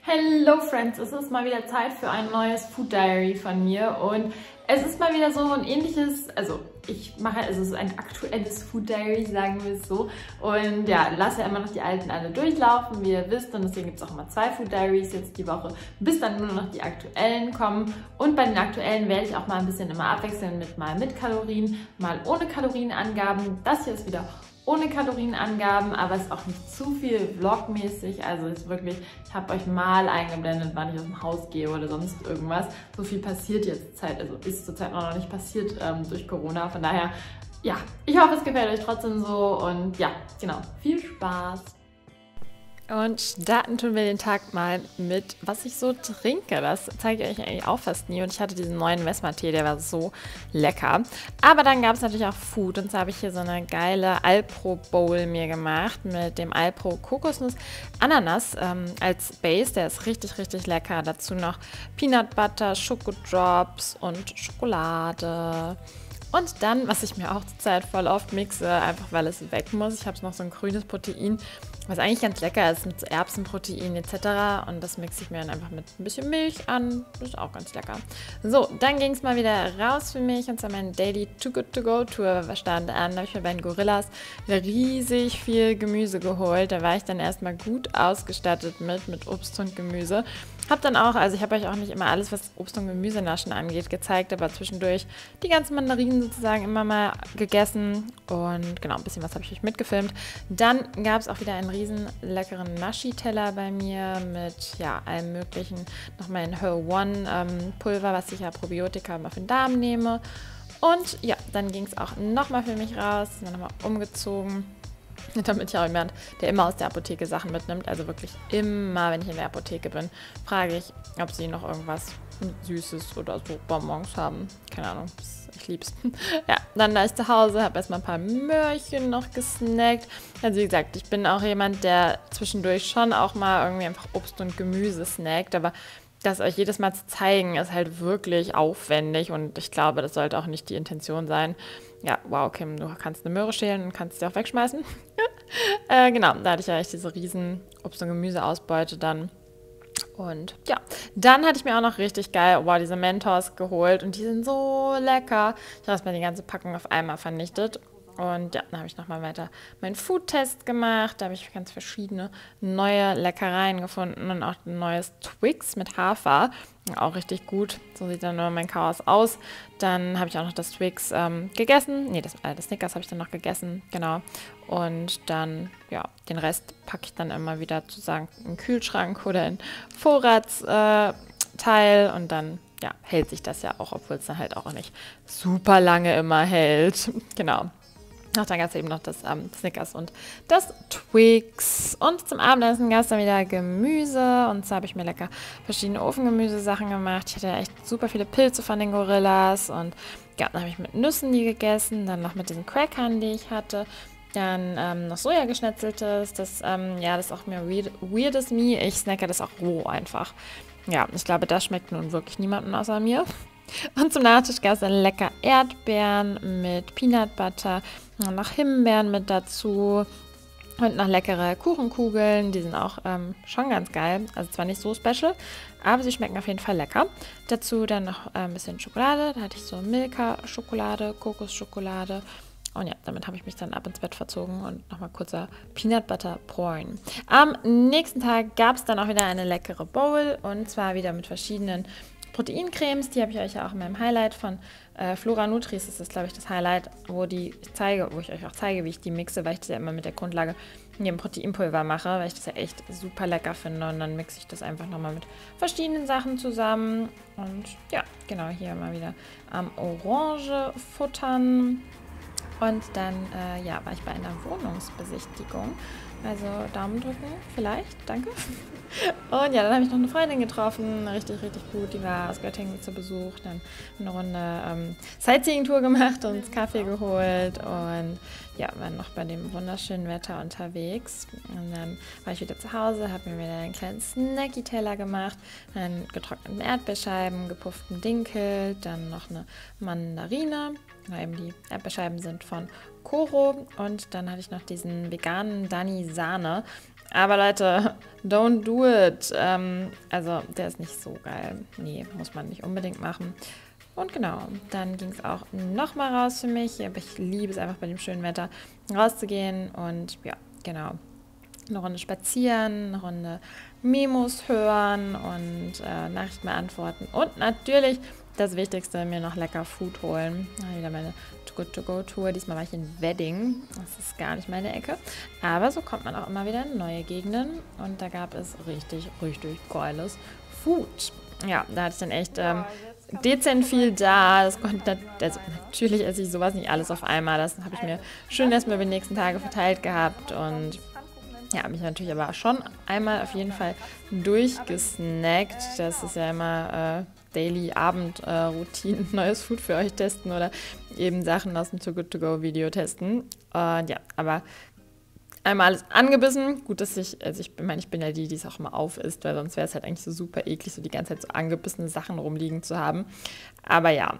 Hello Friends, es ist mal wieder Zeit für ein neues Food Diary von mir und es ist mal wieder so ein ähnliches, es ist ein aktuelles Food Diary, sagen wir es so, und ja, lasse ja immer noch die alten alle durchlaufen, wie ihr wisst, und deswegen gibt es auch immer 2 Food Diaries jetzt die Woche, bis dann nur noch die aktuellen kommen. Und bei den aktuellen werde ich auch mal ein bisschen immer abwechseln mal mit Kalorien, mal ohne Kalorienangaben. Das hier ist wieder ohne Kalorienangaben, aber es ist auch nicht zu viel vlogmäßig. Also es ist wirklich, ich habe euch mal eingeblendet, wann ich aus dem Haus gehe oder sonst irgendwas. So viel passiert jetzt ist zurzeit noch nicht passiert durch Corona. Von daher, ja, ich hoffe, es gefällt euch trotzdem so und ja, genau, viel Spaß! Und starten tun wir den Tag mal mit, was ich so trinke. Das zeige ich euch eigentlich auch fast nie. Und ich hatte diesen neuen Vesma-Tee, der war so lecker. Aber dann gab es natürlich auch Food. Und zwar habe ich hier so eine geile Alpro-Bowl mir gemacht mit dem Alpro Kokosnuss Ananas als Base. Der ist richtig, richtig lecker. Dazu noch Peanut Butter, Schokodrops und Schokolade. Und dann, was ich mir auch zurzeit voll oft mixe, einfach weil es weg muss. Ich habe noch so ein grünes Protein, was eigentlich ganz lecker ist, mit so Erbsenprotein etc. Und das mixe ich mir dann einfach mit ein bisschen Milch an. Das ist auch ganz lecker. So, dann ging es mal wieder raus für mich. Und zwar meine Daily Too Good To Go Tour stand an. Da habe ich mir bei den Gorillas wieder riesig viel Gemüse geholt. Da war ich dann erstmal gut ausgestattet mit Obst und Gemüse. Habe dann auch, also ich habe euch auch nicht immer alles, was Obst- und Gemüsenaschen angeht, gezeigt, aber zwischendurch die ganzen Mandarinen sozusagen immer mal gegessen und genau, ein bisschen was habe ich euch mitgefilmt. Dann gab es auch wieder einen riesen leckeren Nashi-Teller bei mir mit ja, allem möglichen, nochmal in Her One Pulver, was ich ja Probiotika immer für den Darm nehme. Und ja, dann ging es auch nochmal für mich raus, dann nochmal umgezogen. Damit ja auch jemand, der immer aus der Apotheke Sachen mitnimmt, also wirklich immer, wenn ich in der Apotheke bin, frage ich, ob sie noch irgendwas Süßes oder so Bonbons haben. Keine Ahnung, ich lieb's. Ja, dann da ich zu Hause, habe erstmal ein paar Möhrchen noch gesnackt. Also wie gesagt, ich bin auch jemand, der zwischendurch schon auch mal irgendwie einfach Obst und Gemüse snackt, aber das euch jedes Mal zu zeigen, ist halt wirklich aufwendig und ich glaube, das sollte auch nicht die Intention sein. Ja, wow, Kim, du kannst eine Möhre schälen und kannst sie auch wegschmeißen. Genau, da hatte ich ja echt diese riesen Obst- und Gemüseausbeute dann. Und ja, dann hatte ich mir auch noch richtig geil, wow, diese Mentos geholt und die sind so lecker. Ich habe erstmal die ganze Packung auf einmal vernichtet. Und ja, dann habe ich nochmal weiter meinen Food-Test gemacht. Da habe ich ganz verschiedene neue Leckereien gefunden und auch ein neues Twix mit Hafer. Auch richtig gut. So sieht dann nur mein Chaos aus. Dann habe ich auch noch das Twix gegessen. Nee, das Snickers habe ich dann noch gegessen. Genau. Und dann, ja, den Rest packe ich dann immer wieder sozusagen in den Kühlschrank oder in Vorratsteil. Und dann, ja, hält sich das ja auch, obwohl es dann halt auch nicht super lange immer hält. Genau. Ach, dann gab es eben noch das Snickers und das Twix. Und zum Abendessen gab es dann wieder Gemüse. Und zwar habe ich mir lecker verschiedene Ofengemüsesachen gemacht. Ich hatte ja echt super viele Pilze von den Gorillas. Und ja, dann habe ich mit Nüssen die gegessen. Dann noch mit diesen Crackern, die ich hatte. Dann noch Sojageschnetzeltes. Das ist auch mir weird as me. Ich snacke das auch roh einfach. Ja, ich glaube, das schmeckt nun wirklich niemandem außer mir. Und zum Nachtisch gab es dann lecker Erdbeeren mit Peanut Butter, noch Himbeeren mit dazu und noch leckere Kuchenkugeln. Die sind auch schon ganz geil. Also zwar nicht so special, aber sie schmecken auf jeden Fall lecker. Dazu dann noch ein bisschen Schokolade. Da hatte ich so Milka-Schokolade, Kokosschokolade. Und ja, damit habe ich mich dann ab ins Bett verzogen und nochmal kurzer Peanut Butter Porn. Am nächsten Tag gab es dann auch wieder eine leckere Bowl und zwar wieder mit verschiedenen Proteincremes, die habe ich euch ja auch in meinem Highlight von Flora Nutris, das ist glaube ich das Highlight, wo ich euch auch zeige, wie ich die mixe, weil ich das ja immer mit der Grundlage in dem Proteinpulver mache, weil ich das ja echt super lecker finde und dann mixe ich das einfach nochmal mit verschiedenen Sachen zusammen und ja, genau, hier mal wieder Orange futtern und dann war ich bei einer Wohnungsbesichtigung. Also Daumen drücken, vielleicht, danke. Und ja, dann habe ich noch eine Freundin getroffen, richtig, richtig gut. Die war aus Göttingen zu Besuch. Dann eine Runde Sightseeing-Tour gemacht, uns Kaffee geholt und ja, waren noch bei dem wunderschönen Wetter unterwegs. Und dann war ich wieder zu Hause, habe mir wieder einen kleinen Snacky-Teller gemacht, dann getrockneten Erdbeerscheiben, gepufften Dinkel, dann noch eine Mandarine. Eben die Erdbeerscheiben sind von Koro und dann hatte ich noch diesen veganen Dani Sahne Aber Leute, don't do it. Also der ist nicht so geil. Nee, muss man nicht unbedingt machen. Und genau, dann ging es auch nochmal raus für mich. Aber ich liebe es einfach bei dem schönen Wetter rauszugehen. Und ja, genau. Eine Runde spazieren, eine Runde Memos hören und Nachrichten beantworten. Und natürlich das Wichtigste, mir noch lecker Food holen. Wieder meine Too-Good-To-Go-Tour. Diesmal war ich in Wedding. Das ist gar nicht meine Ecke. Aber so kommt man auch immer wieder in neue Gegenden. Und da gab es richtig, richtig geiles Food. Ja, da hatte ich dann echt dezent viel da. Also natürlich esse ich sowas nicht alles auf einmal. Das habe ich mir schön erstmal über die nächsten Tage verteilt gehabt. Und ja, habe mich natürlich aber schon einmal auf jeden Fall durchgesnackt. Das ist ja immer Daily Abend-Routine, neues Food für euch testen oder eben Sachen aus dem Too Good To Go Video testen. Und ja, aber einmal alles angebissen. Gut, dass ich bin ja die es auch immer aufisst, weil sonst wäre es halt eigentlich so super eklig, so die ganze Zeit so angebissene Sachen rumliegen zu haben. Aber ja,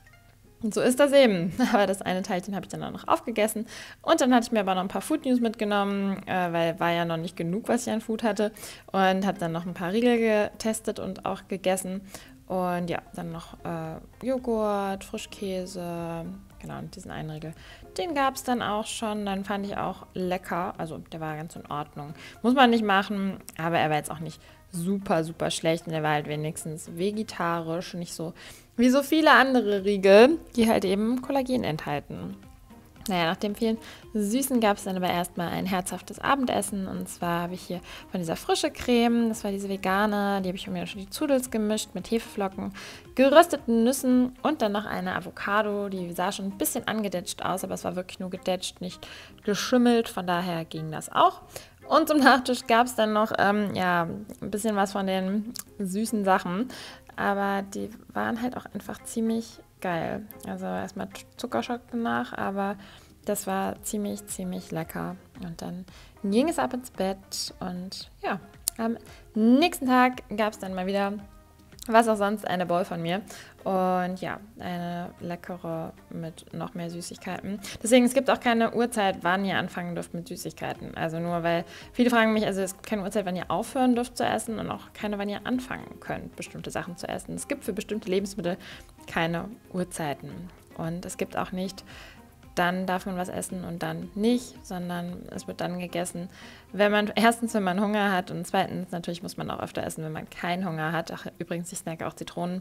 so ist das eben. Aber das eine Teilchen habe ich dann auch noch aufgegessen. Und dann hatte ich mir aber noch ein paar Food News mitgenommen, weil war ja noch nicht genug, was ich an Food hatte. Und habe dann noch ein paar Riegel getestet und auch gegessen. Und ja, dann noch Joghurt, Frischkäse, genau, und diesen einen Riegel. Den gab es dann auch schon, dann fand ich auch lecker, also der war ganz in Ordnung. Muss man nicht machen, aber er war jetzt auch nicht super, super schlecht und der war halt wenigstens vegetarisch, nicht so wie so viele andere Riegel, die halt eben Kollagen enthalten. Naja, nach dem vielen Süßen gab es dann aber erstmal ein herzhaftes Abendessen. Und zwar habe ich hier von dieser frische Creme, das war diese vegane, die habe ich mir schon die Zudels gemischt mit Hefeflocken, gerösteten Nüssen und dann noch eine Avocado, die sah schon ein bisschen angedetscht aus, aber es war wirklich nur gedetscht, nicht geschimmelt, von daher ging das auch. Und zum Nachtisch gab es dann noch ja, ein bisschen was von den süßen Sachen, aber die waren halt auch einfach ziemlich geil. Also erstmal Zuckerschock danach, aber das war ziemlich, ziemlich lecker. Und dann ging es ab ins Bett und ja, am nächsten Tag gab es dann mal wieder, was auch sonst, eine Bowl von mir. Und ja, eine leckere mit noch mehr Süßigkeiten. Deswegen, es gibt auch keine Uhrzeit, wann ihr anfangen dürft mit Süßigkeiten. Also nur, weil viele fragen mich, also es gibt keine Uhrzeit, wann ihr aufhören dürft zu essen und auch keine, wann ihr anfangen könnt, bestimmte Sachen zu essen. Es gibt für bestimmte Lebensmittel keine Uhrzeiten. Und es gibt auch nicht, dann darf man was essen und dann nicht, sondern es wird dann gegessen, wenn man Hunger hat und zweitens natürlich muss man auch öfter essen, wenn man keinen Hunger hat. Ach, übrigens, ich snacke auch Zitronen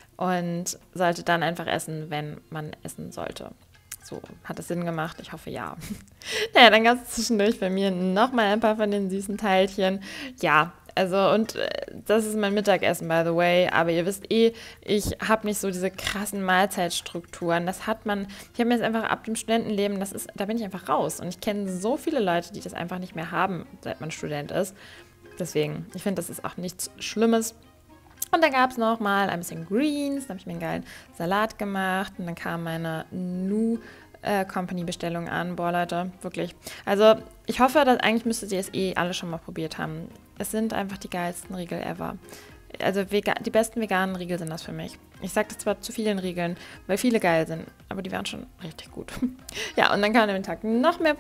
und sollte dann einfach essen, wenn man essen sollte. So, hat das Sinn gemacht? Ich hoffe, ja. Naja, dann gab es zwischendurch bei mir nochmal ein paar von den süßen Teilchen. Ja, also und das ist mein Mittagessen, by the way. Aber ihr wisst ich habe nicht so diese krassen Mahlzeitstrukturen. Das hat man, ich habe mir jetzt einfach ab dem Studentenleben, da bin ich einfach raus. Und ich kenne so viele Leute, die das einfach nicht mehr haben, seit man Student ist. Deswegen, ich finde, das ist auch nichts Schlimmes. Und dann gab es noch mal ein bisschen Greens, dann habe ich mir einen geilen Salat gemacht und dann kam meine New Company Bestellung an. Boah, Leute, wirklich. Also ich hoffe, dass eigentlich müsstet ihr es alle schon mal probiert haben. Es sind einfach die geilsten Riegel ever. Also die besten veganen Riegel sind das für mich. Ich sage das zwar zu vielen Riegeln, weil viele geil sind, aber die waren schon richtig gut. Ja, und dann kam an dem Tag noch mehr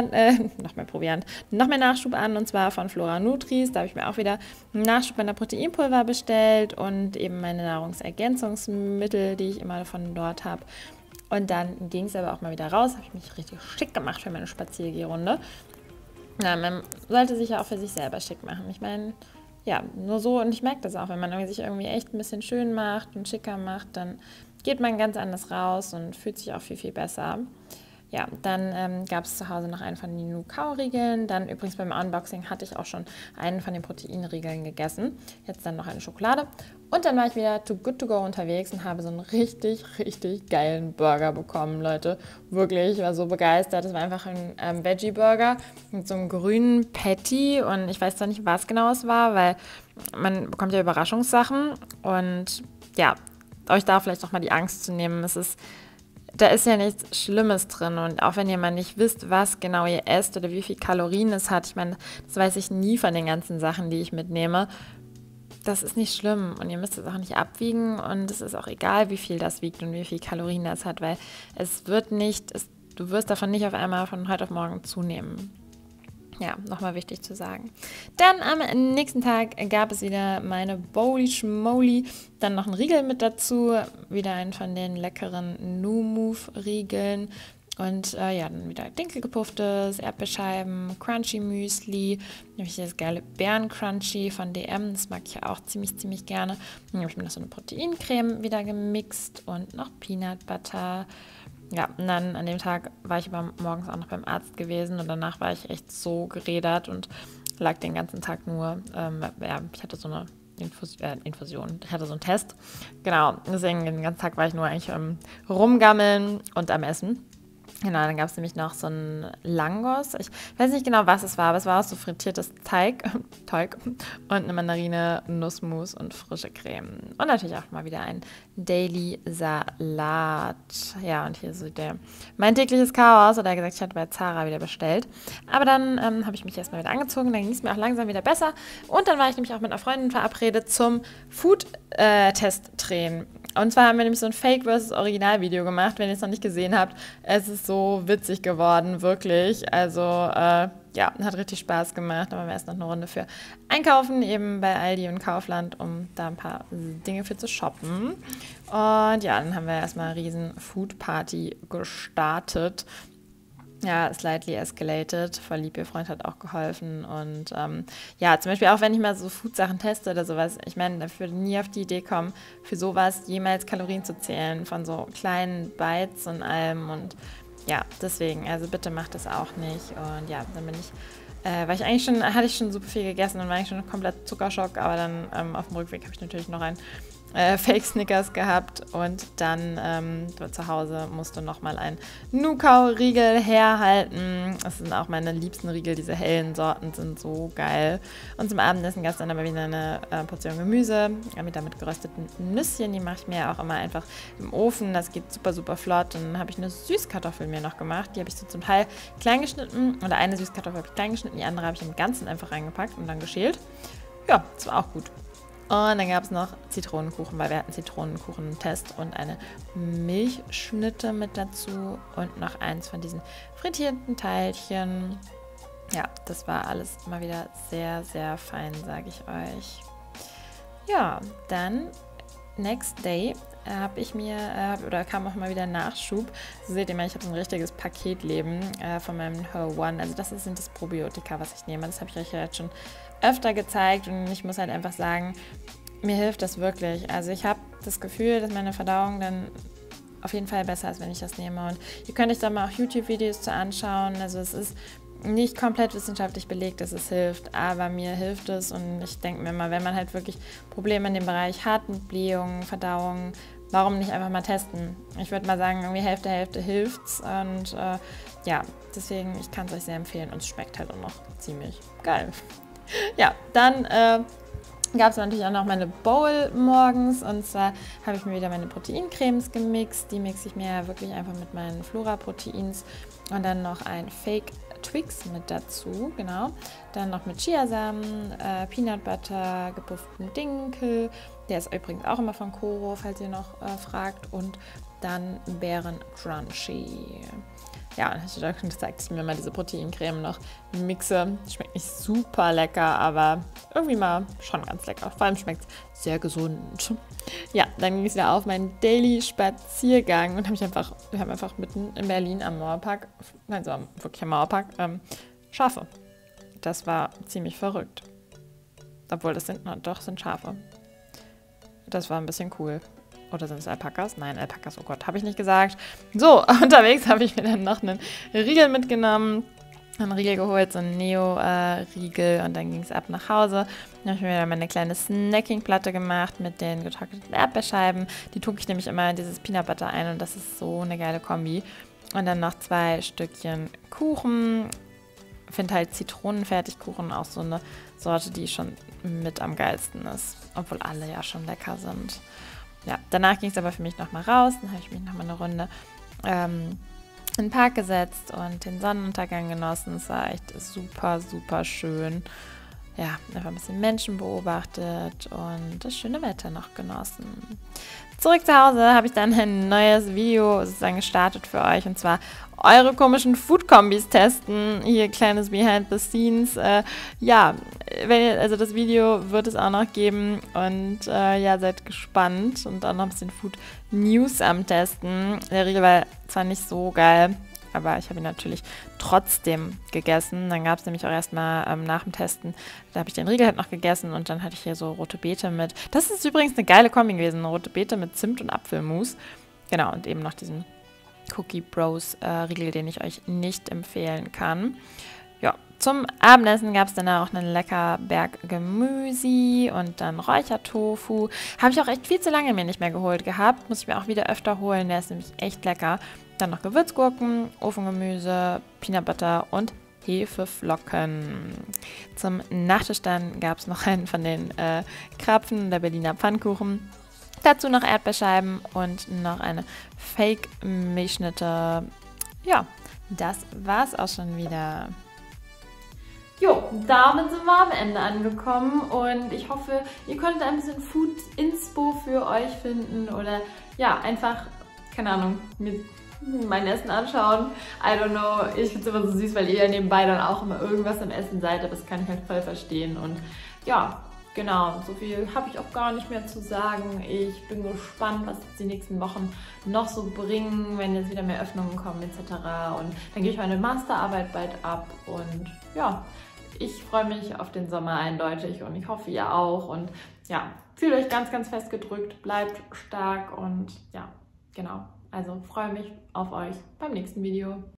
Nachschub an, und zwar von Flora Nutris. Da habe ich mir auch wieder einen Nachschub meiner Proteinpulver bestellt und eben meine Nahrungsergänzungsmittel, die ich immer von dort habe. Und dann ging es aber auch mal wieder raus, habe ich mich richtig schick gemacht für meine Spaziergehrunde. Na, man sollte sich ja auch für sich selber schick machen. Ich meine, ja, nur so, und ich merke das auch, wenn man sich irgendwie echt ein bisschen schön macht und schicker macht, dann geht man ganz anders raus und fühlt sich auch viel, viel besser. Ja, dann gab es zu Hause noch einen von den New-Kau-Riegeln. Dann übrigens beim Unboxing hatte ich auch schon einen von den Proteinriegeln gegessen. Jetzt dann noch eine Schokolade. Und dann war ich wieder Too Good To Go unterwegs und habe so einen richtig, richtig geilen Burger bekommen, Leute. Wirklich, ich war so begeistert. Das war einfach ein Veggie-Burger mit so einem grünen Patty. Und ich weiß zwar nicht, was genau es war, weil man bekommt ja Überraschungssachen. Und ja, euch da vielleicht auch mal die Angst zu nehmen. Da ist ja nichts Schlimmes drin, und auch wenn ihr mal nicht wisst, was genau ihr esst oder wie viel Kalorien es hat, ich meine, das weiß ich nie von den ganzen Sachen, die ich mitnehme, das ist nicht schlimm und ihr müsst es auch nicht abwiegen und es ist auch egal, wie viel das wiegt und wie viel Kalorien das hat, weil du wirst davon nicht auf einmal von heute auf morgen zunehmen. Ja, nochmal wichtig zu sagen. Dann am nächsten Tag gab es wieder meine Bowly Schmoli, dann noch ein Riegel mit dazu, wieder einen von den leckeren Nu-Move-Riegeln und ja, dann wieder Dinkelgepufftes, Erdbeerscheiben, Crunchy Müsli, dann habe ich das geile Beeren-Crunchy von DM, das mag ich ja auch ziemlich gerne. Dann habe ich mir noch so eine Proteincreme wieder gemixt und noch Peanut Butter. Ja, und dann an dem Tag war ich aber morgens auch noch beim Arzt gewesen und danach war ich echt so gerädert und lag den ganzen Tag nur, ja, ich hatte so eine Infusion, ich hatte so einen Test, genau, deswegen den ganzen Tag war ich nur eigentlich rumgammeln und am Essen. Genau, dann gab es nämlich noch so einen Langos. Ich weiß nicht genau, was es war, aber es war auch so frittiertes Teig und eine Mandarine, Nussmus und frische Creme. Und natürlich auch mal wieder ein Daily Salat. Ja, und hier so mein tägliches Chaos. Oder gesagt, ich hatte bei Zara wieder bestellt. Aber dann habe ich mich erstmal wieder angezogen. Dann ging es mir auch langsam wieder besser. Und dann war ich nämlich auch mit einer Freundin verabredet zum Food-Test-Drehen. Und zwar haben wir nämlich so ein Fake versus Original-Video gemacht, wenn ihr es noch nicht gesehen habt. Es ist so witzig geworden, wirklich. Also, ja, hat richtig Spaß gemacht. Aber wir erst noch eine Runde für einkaufen, eben bei Aldi und Kaufland, um da ein paar Dinge für zu shoppen. Und ja, dann haben wir erstmal eine riesen Food-Party gestartet. Ja, slightly escalated. Voll lieb, ihr Freund hat auch geholfen. Und ja, zum Beispiel auch, wenn ich mal so Food-Sachen teste oder sowas, ich meine, ich würde nie auf die Idee kommen, für sowas jemals Kalorien zu zählen, von so kleinen Bites und allem. Und ja, deswegen, also bitte macht das auch nicht. Und ja, dann hatte ich schon super viel gegessen und war eigentlich schon komplett Zuckerschock, aber dann auf dem Rückweg habe ich natürlich noch ein Fake-Snickers gehabt und dann zu Hause musste nochmal ein Nukau-Riegel herhalten. Das sind auch meine liebsten Riegel, diese hellen Sorten sind so geil. Und zum Abendessen gab es dann aber wieder eine Portion Gemüse mit damit gerösteten Nüsschen. Die mache ich mir auch immer einfach im Ofen, das geht super, super flott. Und dann habe ich eine Süßkartoffel mir noch gemacht, die habe ich so zum Teil klein geschnitten, oder eine Süßkartoffel habe ich klein geschnitten, die andere habe ich im Ganzen einfach reingepackt und dann geschält. Ja, das war auch gut. Und dann gab es noch Zitronenkuchen, weil wir hatten Zitronenkuchen-Test und eine Milchschnitte mit dazu und noch eins von diesen frittierten Teilchen. Ja, das war alles mal wieder sehr, sehr fein, sage ich euch. Ja, dann next day kam auch mal wieder Nachschub. So seht ihr mal, ich habe so ein richtiges Paketleben von meinem Her One. Also sind das Probiotika, was ich nehme. Das habe ich euch ja jetzt schon öfter gezeigt und ich muss halt einfach sagen, mir hilft das wirklich. Also ich habe das Gefühl, dass meine Verdauung dann auf jeden Fall besser ist, wenn ich das nehme. Und ihr könnt euch da mal auch YouTube-Videos zu anschauen. Also es ist nicht komplett wissenschaftlich belegt, dass es hilft, aber mir hilft es und ich denke mir immer, wenn man halt wirklich Probleme in dem Bereich hat, mit Blähungen, Verdauung, warum nicht einfach mal testen? Ich würde mal sagen, irgendwie Hälfte hilft's und ja, deswegen, ich kann es euch sehr empfehlen und es schmeckt halt auch noch ziemlich geil. Ja, dann gab es natürlich auch noch meine Bowl morgens und zwar habe ich mir wieder meine Proteincremes gemixt. Die mixe ich mir ja wirklich einfach mit meinen Flora-Proteins und dann noch ein Fake Twix mit dazu, genau. Dann noch mit Chiasamen, Peanut Butter, gepufften Dinkel. Der ist übrigens auch immer von Koro, falls ihr noch fragt. Und dann Beeren Crunchy. Ja, und ich habe euch schon gezeigt, dass ich mir mal diese Proteincreme noch mixe. Schmeckt nicht super lecker, aber irgendwie mal schon ganz lecker. Vor allem schmeckt es sehr gesund. Ja, dann ging es wieder auf meinen Daily Spaziergang und wir haben einfach mitten in Berlin am Mauerpark, wirklich am Mauerpark, Schafe. Das war ziemlich verrückt. Obwohl, das sind Schafe. Das war ein bisschen cool. Oder sind es Alpakas? Nein, Alpakas, oh Gott, habe ich nicht gesagt. So, unterwegs habe ich mir dann noch einen Riegel mitgenommen. Einen Riegel geholt, so einen Neo-Riegel und dann ging es ab nach Hause. Dann habe ich mir wieder meine kleine Snacking-Platte gemacht mit den getrockneten Erdbeerscheiben. Die tue ich nämlich immer in dieses Peanut Butter ein und das ist so eine geile Kombi. Und dann noch 2 Stückchen Kuchen. Ich finde halt Zitronenfertigkuchen auch so eine Sorte, die schon mit am geilsten ist. Obwohl alle ja schon lecker sind. Ja, danach ging es aber für mich nochmal raus. Dann habe ich mich nochmal eine Runde in den Park gesetzt und den Sonnenuntergang genossen. Es war echt super, super schön. ja, einfach ein bisschen Menschen beobachtet und das schöne Wetter noch genossen. Zurück zu Hause habe ich dann ein neues Video sozusagen gestartet für euch, und zwar eure komischen Food-Kombis testen. Hier kleines Behind the Scenes. Ja, also das Video wird es auch noch geben und ja, seid gespannt und auch noch ein bisschen Food News am Testen. Der Riegel war zwar nicht so geil, aber ich habe ihn natürlich trotzdem gegessen. Dann gab es nämlich auch erstmal nach dem Testen, da habe ich den Riegel halt noch gegessen und dann hatte ich hier so rote Beete mit. Das ist übrigens eine geile Kombi gewesen, eine rote Beete mit Zimt und Apfelmus. Genau, und eben noch diesen Cookie Bros Riegel, den ich euch nicht empfehlen kann. Ja, zum Abendessen gab es dann auch einen lecker Berg Gemüse und dann Räuchertofu. Habe ich auch echt viel zu lange mir nicht mehr geholt gehabt. Muss ich mir auch wieder öfter holen, der ist nämlich echt lecker. Dann noch Gewürzgurken, Ofengemüse, Peanut Butter und Hefeflocken. Zum Nachtisch dann gab es noch einen von den Krapfen, der Berliner Pfannkuchen. Dazu noch Erdbeerscheiben und noch eine Fake-Milchschnitte. Ja, das war's auch schon wieder. Jo, damit sind wir am Ende angekommen und ich hoffe, ihr konntet ein bisschen Food-Inspo für euch finden oder ja, einfach, keine Ahnung, mir mein Essen anschauen. I don't know, ich finde es immer so süß, weil ihr ja nebenbei dann auch immer irgendwas am Essen seid, aber das kann ich halt voll verstehen und ja, genau, so viel habe ich auch gar nicht mehr zu sagen. Ich bin gespannt, was die nächsten Wochen noch so bringen, wenn jetzt wieder mehr Öffnungen kommen etc. Und dann gebe ich meine Masterarbeit bald ab und ja, ich freue mich auf den Sommer eindeutig und ich hoffe, ihr auch. Und ja, fühlt euch ganz, ganz fest gedrückt, bleibt stark und ja, genau. Also freue mich auf euch beim nächsten Video.